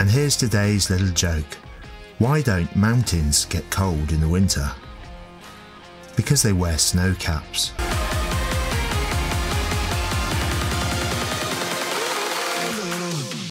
And here's today's little joke. Why don't mountains get cold in the winter? Because they wear snow caps.